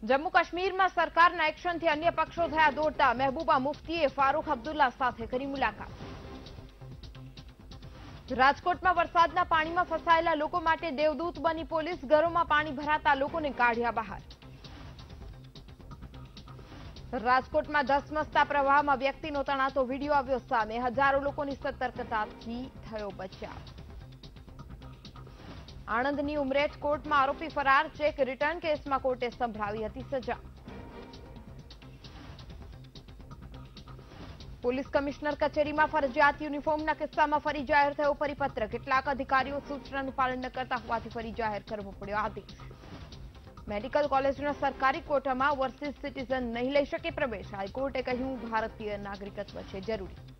जम्मू काश्मीर में सरकार एक्शन थी अन्य पक्षों थया दौड़ता। महबूबा मुफ्तीए फारूक अब्दुल्ला साथे करी मुलाकात। राजकोट में वरसादना पानी में फसायेला लोको माटे देवदूत बनी पोलीस। घरों में पानी भराता लोकोने काढ्या बहार। राजकोट में धसमसता प्रवाह में व्यक्तिनो तणातो वीडियो आव्यो सामे। हजारों लोकोनी सतर्कताथी थयो बचाव। आणंदनी उमरेठ कोर्ट में आरोपी फरार। चेक रिटर्न केस में कोर्टे संभळावी हती सजा। पोलीस कमिश्नर कचेरी में फरजियात यूनिफॉर्मना किस्सामां फरी जाहिर थयो परिपत्र। કેટલાક અધિકારીઓ સૂચનાનું પાલન ન કરતા હોવાથી ફરી જાહેર કરવો પડ્યો આદેશ। મેડિકલ કોલેજના સરકારી કોટામાં ઓવરસીઝ સિટીઝન નહીં લઈ શકે પ્રવેશ। હાઈકોર્ટે કહ્યું ભારતીય નાગરિકત્વ છે જરૂરી।